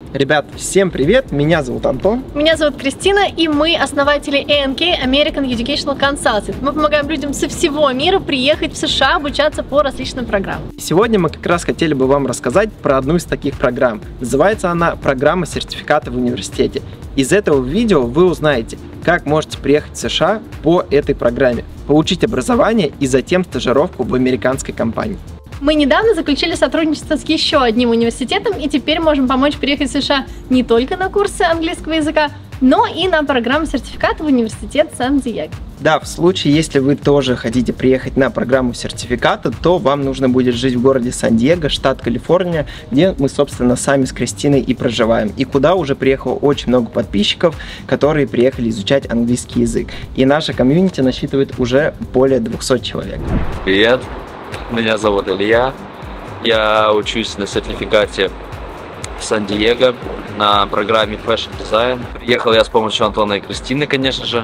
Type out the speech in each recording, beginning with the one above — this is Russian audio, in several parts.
Ребят, всем привет! Меня зовут Антон. Меня зовут Кристина, и мы основатели ANK, American Educational Consulting. Мы помогаем людям со всего мира приехать в США обучаться по различным программам. Сегодня мы как раз хотели бы вам рассказать про одну из таких программ. Называется она «Программа сертификата в университете». Из этого видео вы узнаете, как можете приехать в США по этой программе, получить образование и затем стажировку в американской компании. Мы недавно заключили сотрудничество с еще одним университетом, и теперь можем помочь приехать в США не только на курсы английского языка, но и на программу сертификата в университет Сан-Диего. Да, в случае, если вы тоже хотите приехать на программу сертификата, то вам нужно будет жить в городе Сан-Диего, штат Калифорния, где мы, собственно, сами с Кристиной и проживаем, и куда уже приехало очень много подписчиков, которые приехали изучать английский язык. И наша комьюнити насчитывает уже более 200 человек. Привет! Меня зовут Илья, я учусь на сертификате в Сан-Диего на программе Fashion Design. Приехал я с помощью Антона и Кристины, конечно же,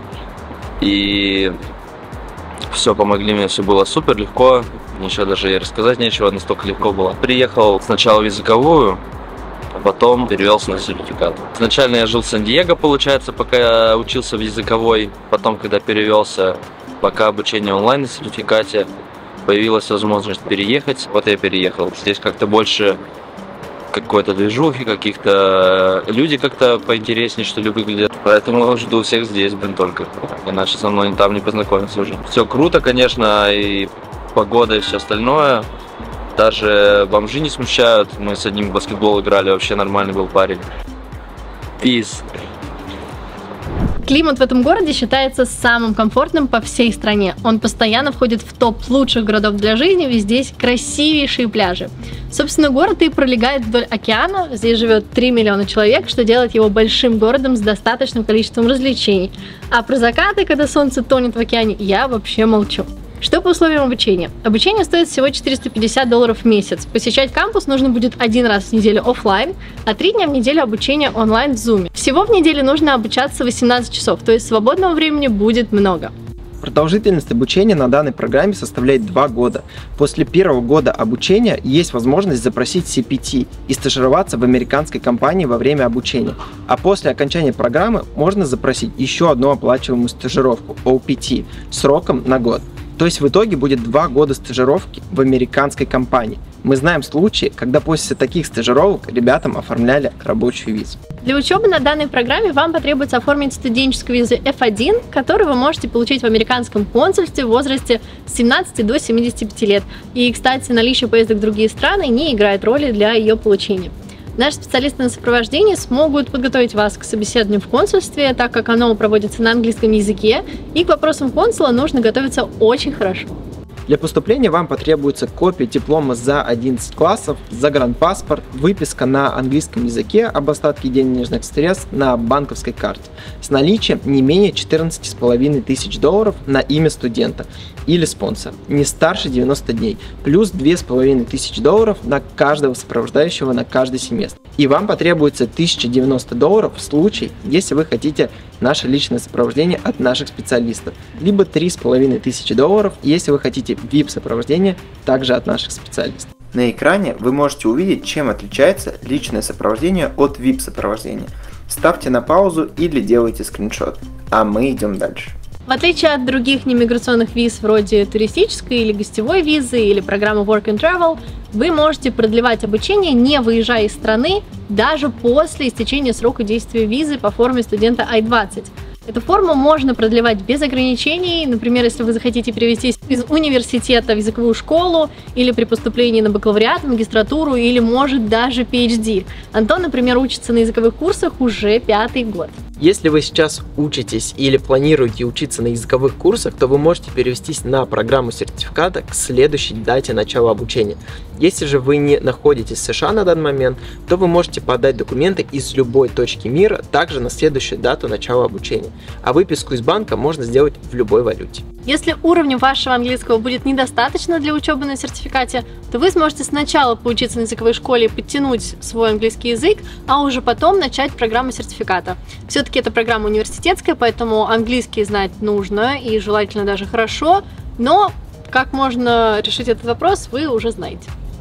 и все помогли мне, все было супер легко, ничего даже и рассказать нечего, настолько легко было. Приехал сначала в языковую, а потом перевелся на сертификат. Изначально я жил в Сан-Диего, получается, пока я учился в языковой, потом, когда перевелся, пока обучение онлайн на сертификате, появилась возможность переехать, вот я переехал. Здесь как-то больше какой-то движухи, каких-то люди как-то поинтереснее, что ли, выглядят. Поэтому жду всех здесь, только. Иначе со мной там не познакомиться уже. Все круто, конечно, и погода, и все остальное. Даже бомжи не смущают. Мы с одним в баскетбол играли, вообще нормальный был парень. Peace. Климат в этом городе считается самым комфортным по всей стране. Он постоянно входит в топ лучших городов для жизни, ведь здесь красивейшие пляжи. Собственно, город и пролегает вдоль океана. Здесь живет 3 миллиона человек, что делает его большим городом с достаточным количеством развлечений. А про закаты, когда солнце тонет в океане, я вообще молчу. Что по условиям обучения? Обучение стоит всего $450 в месяц. Посещать кампус нужно будет 1 раз в неделю офлайн, а 3 дня в неделю обучения онлайн в Zoom. Всего в неделю нужно обучаться 18 часов, то есть свободного времени будет много. Продолжительность обучения на данной программе составляет 2 года. После первого года обучения есть возможность запросить CPT и стажироваться в американской компании во время обучения. А после окончания программы можно запросить еще одну оплачиваемую стажировку OPT сроком на год. То есть в итоге будет 2 года стажировки в американской компании. Мы знаем случаи, когда после таких стажировок ребятам оформляли рабочую визу. Для учебы на данной программе вам потребуется оформить студенческую визу F1, которую вы можете получить в американском консульстве в возрасте с 17 до 75 лет. И, кстати, наличие поездок в другие страны не играет роли для ее получения. Наши специалисты на сопровождении смогут подготовить вас к собеседованию в консульстве, так как оно проводится на английском языке, и к вопросам консула нужно готовиться очень хорошо. Для поступления вам потребуется копия диплома за 11 классов, загранпаспорт, выписка на английском языке об остатке денежных средств на банковской карте с наличием не менее $14 500 на имя студента или спонсора, не старше 90 дней, плюс $2 500 на каждого сопровождающего на каждый семестр. И вам потребуется $1090 в случае, если вы хотите наше личное сопровождение от наших специалистов, либо $3 500, если вы хотите VIP-сопровождение также от наших специалистов. На экране вы можете увидеть, чем отличается личное сопровождение от VIP-сопровождения. Ставьте на паузу или делайте скриншот, а мы идем дальше. В отличие от других немиграционных виз вроде туристической или гостевой визы или программы Work and Travel, вы можете продлевать обучение, не выезжая из страны, даже после истечения срока действия визы по форме студента I-20. Эту форму можно продлевать без ограничений, например, если вы захотите перевестись из университета в языковую школу или при поступлении на бакалавриат, магистратуру или, может, даже PhD. Антон, например, учится на языковых курсах уже 5-й год. Если вы сейчас учитесь или планируете учиться на языковых курсах, то вы можете перевестись на программу сертификата к следующей дате начала обучения. Если же вы не находитесь в США на данный момент, то вы можете подать документы из любой точки мира также на следующую дату начала обучения. А выписку из банка можно сделать в любой валюте. Если уровня вашего английского будет недостаточно для учебы на сертификате, то вы сможете сначала поучиться на языковой школе и подтянуть свой английский язык, а уже потом начать программу сертификата. Все-таки это программа университетская, поэтому английский знать нужно и желательно даже хорошо, но как можно решить этот вопрос, вы уже знаете.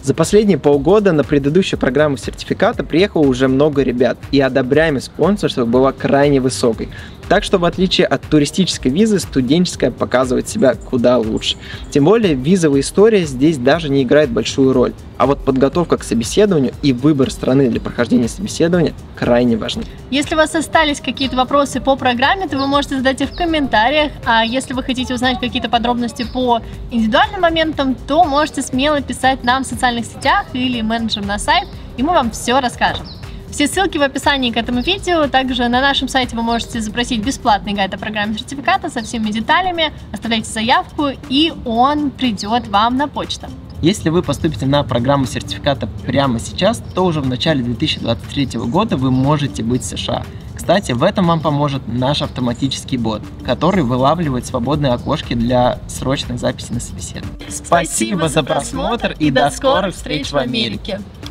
За последние полгода на предыдущую программу сертификата приехало уже много ребят, и одобряемость спонсорства была крайне высокой. Так что, в отличие от туристической визы, студенческая показывает себя куда лучше. Тем более, визовая история здесь даже не играет большую роль. А вот подготовка к собеседованию и выбор страны для прохождения собеседования крайне важны. Если у вас остались какие-то вопросы по программе, то вы можете задать их в комментариях. А если вы хотите узнать какие-то подробности по индивидуальным моментам, то можете смело писать нам в социальных сетях или менеджерам на сайт, и мы вам все расскажем. Все ссылки в описании к этому видео. Также на нашем сайте вы можете запросить бесплатный гайд о программе сертификата со всеми деталями. Оставляйте заявку, и он придет вам на почту. Если вы поступите на программу сертификата прямо сейчас, то уже в начале 2023 года вы можете быть в США. Кстати, в этом вам поможет наш автоматический бот, который вылавливает свободные окошки для срочных записей на собеседование. Спасибо за просмотр и до скорых встреч в Америке!